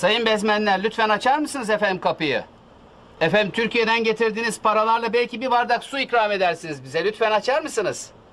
Sayın bezmenler, lütfen açar mısınız efendim kapıyı? Efendim, Türkiye'den getirdiğiniz paralarla belki bir bardak su ikram edersiniz bize. Lütfen açar mısınız?